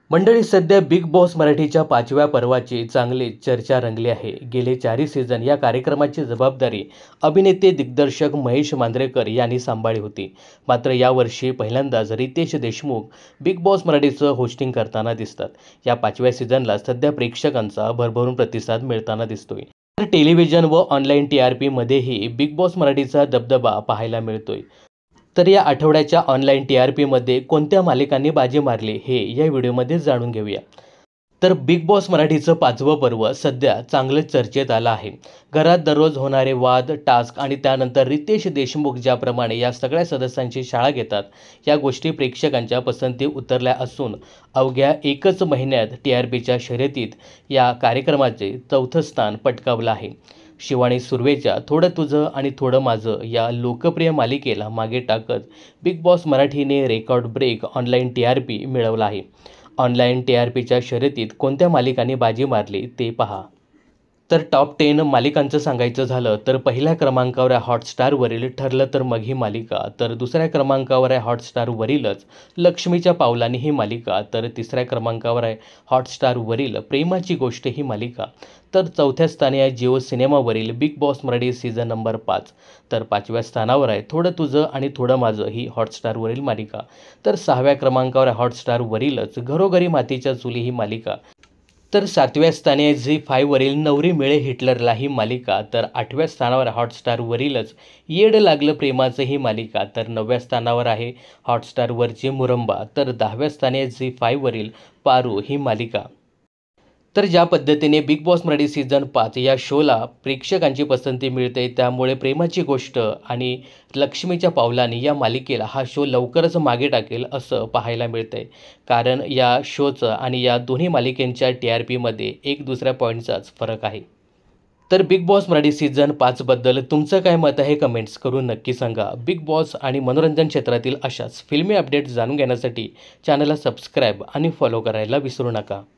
मंडळी, सध्या big boss मराठीच्या 5व्या पर्वाची चांगली चर्चा रंगली आहे. गेले 4 सीझन या कार्यक्रमाची जबाबदारी अभिनेते दिग्दर्शक महेश मांजरेकर यांनी सांभाळली होती. मात्र यावर्षी पहिल्यांदाच रितेश देशमुख बिग बॉस मराठीचं होस्टिंग करताना दिसतात. या 5व्या सीझनला सध्या प्रेक्षकांचा भरभरून प्रतिसाद मिळताना दिसतोय. तर टेलिव्हिजन व ऑनलाईन TRPमध्येही बिग बॉस मराठीचा दबदबा पाहायला मिळतोय. तर या आठवड्याच्या ऑनलाईन TRPमध्ये कोणत्या मालिकांनी बाजी मारली हे या व्हिडिओमध्ये जाणून घेऊया. तर बिग बॉस मराठीचं 5वं पर्व सध्या चांगलंच चर्चेत आलं आहे. घरात दररोज होणारे वाद, टास्क आणि त्यानंतर रितेश देशमुख ज्याप्रमाणे या सगळ्या सदस्यांची शाळा घेतात, या गोष्टी प्रेक्षकांच्या पसंती उतरल्या असून अवघ्या एकच महिन्यात TRPच्या शर्यतीत या कार्यक्रमाचे 4थं स्थान पटकावलं आहे. शिवानी सुर्वेच्या थोडं तुझं आणि थोडं माझं या लोकप्रिय मालिकेला मागे टाकत बिग बॉस मराठीने रेकॉर्ड ब्रेक ऑनलाईन TRP मिळवला आहे. ऑनलाईन TRPच्या शर्यतीत कोणत्या मालिकांनी बाजी मारली ते पहा. तर टॉप 10 मालिकांचं सांगायचं झालं तर पहिल्या क्रमांकावर आहे हॉटस्टारवरील ठरलं तर मग ही मालिका. तर दुसऱ्या क्रमांकावर आहे हॉटस्टारवरीलच लक्ष्मीच्या पावलांनी ही मालिका. तर तिसऱ्या क्रमांकावर आहे हॉटस्टारवरील प्रेमाची गोष्ट ही मालिका. तर चौथ्या स्थानी आहे जिओ सिनेमावरील Bigg Boss Marathi season number 5. तर 5व्या स्थानावर आहे थोडं तुझं आणि थोडं माझं ही हॉटस्टारवरील मालिका. तर 6व्या क्रमांकावर आहे हॉटस्टारवरीलच घरोघरी मातीच्या चुली ही मालिका. तर 7व्या स्थानी आहे झी5वरील नवरी मिळे हिटलरला ही मालिका. तर 8व्या स्थानावर हॉटस्टारवरीलच येड लागलं प्रेमाचं ही मालिका. तर 9व्या स्थानावर आहे हॉटस्टारवरची मुरंबा. तर 10व्या स्थानी आहे झी5वरील पारू ही मालिका. तर ज्या पद्धतीने बिग बॉस मराठी सीझन 5 या शोला प्रेक्षकांची पसंती मिळते, त्यामुळे प्रेमाची गोष्ट आणि लक्ष्मीच्या पावलांनी या मालिकेला हा शो लवकरच मागे टाकेल असं पाहायला मिळतंय. कारण या शोचं आणि या दोन्ही मालिकेंच्या TRPमध्ये एक दुसऱ्या पॉईंटचाच फरक आहे. तर बिग बॉस मराठी सीझन 5बद्दल तुमचं काय मत आहे कमेंट्स करून नक्की सांगा. बिग बॉस आणि मनोरंजन क्षेत्रातील अशाच फिल्मी अपडेट्स जाणून घेण्यासाठी चॅनलला सबस्क्राईब आणि फॉलो करायला विसरू नका.